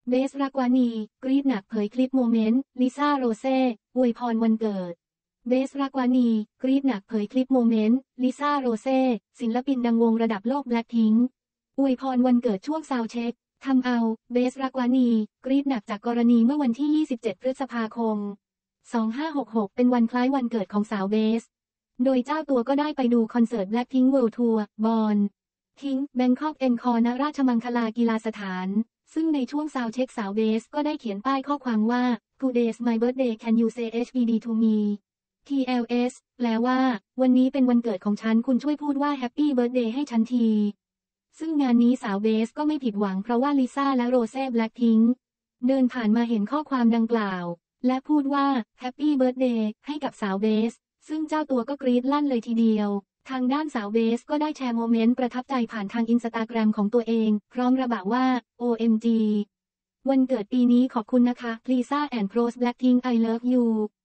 เบสรักวานีกรี๊ดหนักเผยคลิปโมเมนต์ลิซ่าโรเซ่อวยพรวันเกิดเบสรักวานีกรี๊ดหนักเผยคลิปโมเมนต์ลิซ่าโรเซ่ศิลปินดังวงระดับโลกแบล็คพิงค์อวยพรวันเกิดช่วงซาวด์เช็คทำเอาเบสรักวานีกรี๊ดหนักจากกรณีเมื่อวันที่ 27 พฤษภาคม 2566 เป็นวันคล้ายวันเกิดของสาวเบสโดยเจ้าตัวก็ได้ไปดูคอนเสิร์ต Blackpink World Tour Born ทิ้งแบงคอกเอ็นคอณราชมังคลากีฬาสถานซึ่งในช่วงซาวด์เช็คสาวเบสก็ได้เขียนป้ายข้อความว่า Today's my birthday can you say HBD to me TLS แปลว่าวันนี้เป็นวันเกิดของฉันคุณช่วยพูดว่า Happy Birthday ให้ฉันทีซึ่งงานนี้สาวเบสก็ไม่ผิดหวังเพราะว่าลิซ่าและโรเซ่แบล็คพิงค์เดินผ่านมาเห็นข้อความดังกล่าวและพูดว่า Happy Birthday ให้กับสาวเบสซึ่งเจ้าตัวก็กรี๊ดลั่นเลยทีเดียวทางด้านสาวเบสก็ได้แชร์โมเมนต์ประทับใจผ่านทางอินสตาแกรมของตัวเองพร้อมระบุว่า OMG วันเกิดปีนี้ขอบคุณนะคะ Lisa and Pros Blackpink I love you